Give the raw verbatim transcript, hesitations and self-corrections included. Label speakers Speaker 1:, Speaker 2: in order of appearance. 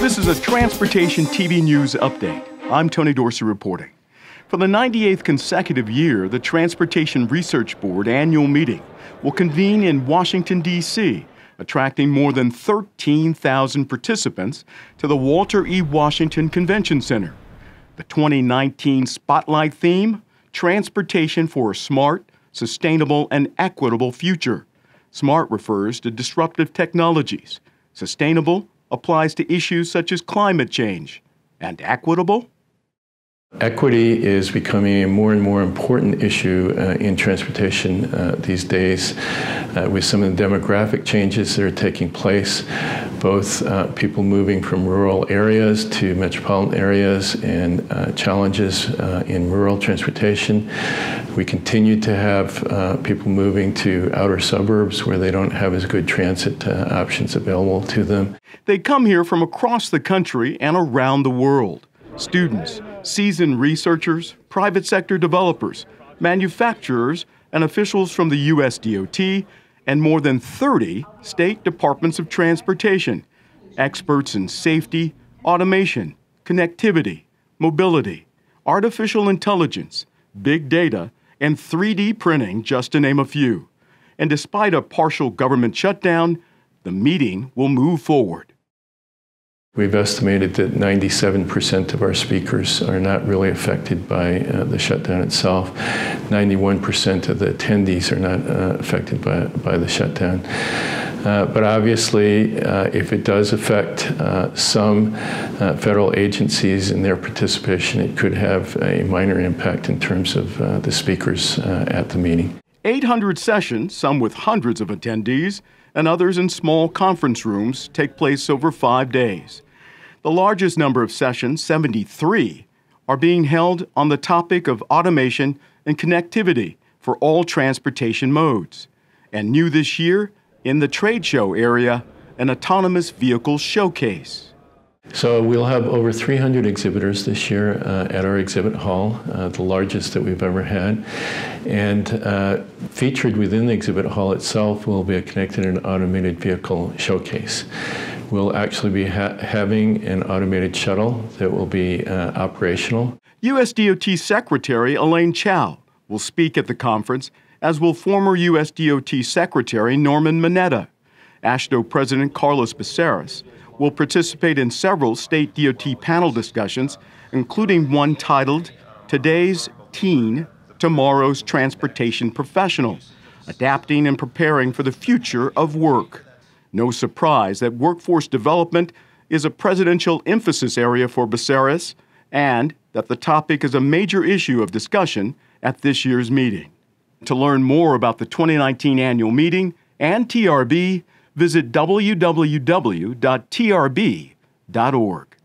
Speaker 1: This is a Transportation T V News Update. I'm Tony Dorsey reporting. For the ninety-eighth consecutive year, the Transportation Research Board annual meeting will convene in Washington, D C, attracting more than thirteen thousand participants to the Walter E. Washington Convention Center. The twenty nineteen Spotlight theme, Transportation for a Smart, Sustainable, and Equitable Future. SMART refers to disruptive technologies. Sustainable applies to issues such as climate change. And equitable?
Speaker 2: Equity is becoming a more and more important issue uh, in transportation uh, these days uh, with some of the demographic changes that are taking place, both uh, people moving from rural areas to metropolitan areas and uh, challenges uh, in rural transportation. We continue to have uh, people moving to outer suburbs where they don't have as good transit uh, options available to them.
Speaker 1: They come here from across the country and around the world. Students, seasoned researchers, private sector developers, manufacturers, and officials from the U S D O T and more than thirty state departments of transportation, experts in safety, automation, connectivity, mobility, artificial intelligence, big data, and three D printing, just to name a few. And despite a partial government shutdown, the meeting will move forward.
Speaker 2: We've estimated that ninety-seven percent of our speakers are not really affected by uh, the shutdown itself. ninety-one percent of the attendees are not uh, affected by, by the shutdown. Uh, but obviously, uh, if it does affect uh, some uh, federal agencies and their participation, it could have a minor impact in terms of uh, the speakers uh, at the meeting.
Speaker 1: eight hundred sessions, some with hundreds of attendees, and others in small conference rooms, take place over five days. The largest number of sessions, seventy-three, are being held on the topic of automation and connectivity for all transportation modes. And new this year, in the trade show area, an autonomous vehicle showcase.
Speaker 2: So we'll have over three hundred exhibitors this year uh, at our exhibit hall, uh, the largest that we've ever had. And uh, featured within the exhibit hall itself will be a connected and automated vehicle showcase. We'll actually be ha having an automated shuttle that will be uh, operational.
Speaker 1: U S D O T Secretary Elaine Chao will speak at the conference, as will former U S D O T Secretary Norman Mineta. AASHTO President Carlos Becerras will participate in several state D O T panel discussions, including one titled Today's Teen, Tomorrow's Transportation Professional, Adapting and Preparing for the Future of Work. No surprise that workforce development is a presidential emphasis area for Becerras, and that the topic is a major issue of discussion at this year's meeting. To learn more about the twenty nineteen annual meeting and T R B, visit w w w dot t r b dot org.